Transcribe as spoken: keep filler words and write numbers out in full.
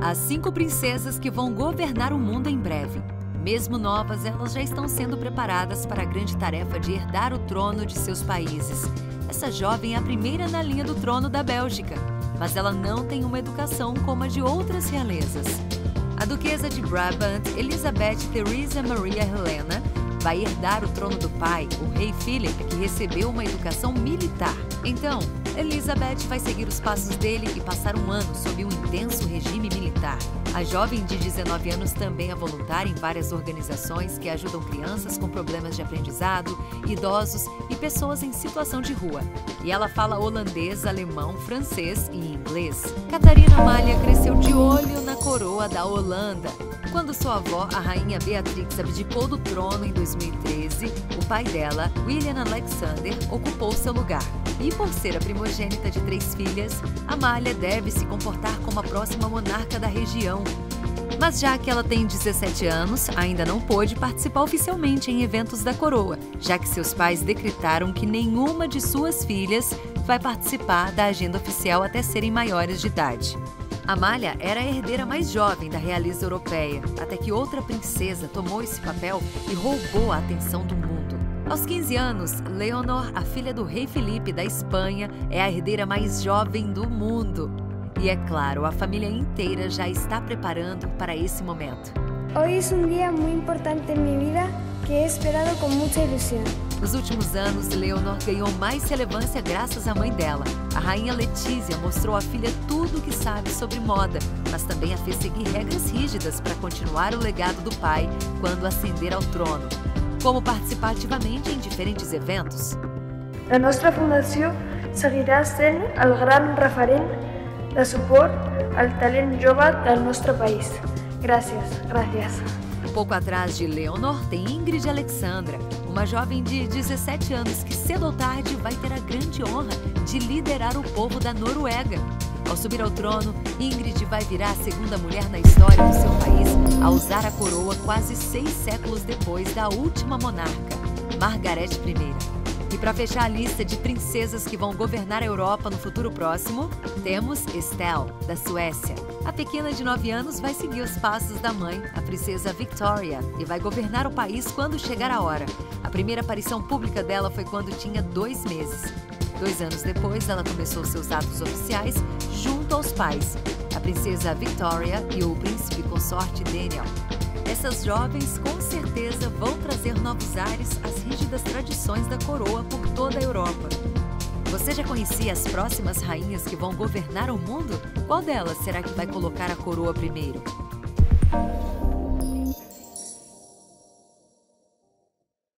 As cinco princesas que vão governar o mundo em breve. Mesmo novas, elas já estão sendo preparadas para a grande tarefa de herdar o trono de seus países. Essa jovem é a primeira na linha do trono da Bélgica, mas ela não tem uma educação como a de outras realezas. A duquesa de Brabant, Elizabeth Theresa Maria Helena, vai herdar o trono do pai, o rei Philip, que recebeu uma educação militar. Então, Elizabeth vai seguir os passos dele e passar um ano sob um intenso regime militar. A jovem de dezenove anos também é voluntária em várias organizações que ajudam crianças com problemas de aprendizado, idosos e pessoas em situação de rua. E ela fala holandês, alemão, francês e inglês. Catarina Amália cresceu de olho na coroa da Holanda. Quando sua avó, a rainha Beatrix, abdicou do trono em dois mil e treze, o pai dela, William Alexander, ocupou seu lugar. E por ser a primogênita de três filhas, Amália deve se comportar como a próxima monarca da região. Mas já que ela tem dezessete anos, ainda não pôde participar oficialmente em eventos da coroa, já que seus pais decretaram que nenhuma de suas filhas vai participar da agenda oficial até serem maiores de idade. Amália era a herdeira mais jovem da realeza europeia, até que outra princesa tomou esse papel e roubou a atenção do mundo. Aos quinze anos, Leonor, a filha do rei Felipe da Espanha, é a herdeira mais jovem do mundo. E é claro, a família inteira já está preparando para esse momento. Hoy es un día muy importante en mi vida que he esperado con mucha ilusión. Nos últimos anos, Leonor ganhou mais relevância graças à mãe dela. A rainha Letícia mostrou à filha tudo o que sabe sobre moda, mas também a fez seguir regras rígidas para continuar o legado do pai quando ascender ao trono, como participar ativamente em diferentes eventos. La nostra fundació seguirà sent el gran referent de suport al talent jove del nostre país. Gràcies, gràcies. Um pouco atrás de Leonor tem Ingrid Alexandra, uma jovem de dezessete anos que cedo ou tarde vai ter a grande honra de liderar o povo da Noruega. Ao subir ao trono, Ingrid vai virar a segunda mulher na história do seu país a usar a coroa quase seis séculos depois da última monarca, Margaret I. E para fechar a lista de princesas que vão governar a Europa no futuro próximo, temos Estelle, da Suécia. A pequena de nove anos vai seguir os passos da mãe, a princesa Victoria, e vai governar o país quando chegar a hora. A primeira aparição pública dela foi quando tinha dois meses. Dois anos depois, ela começou seus atos oficiais junto aos pais, a princesa Victoria e o príncipe consorte Daniel. Essas jovens, com certeza, vão trazer novos ares às rígidas tradições da coroa por toda a Europa. Você já conhecia as próximas rainhas que vão governar o mundo? Qual delas será que vai colocar a coroa primeiro?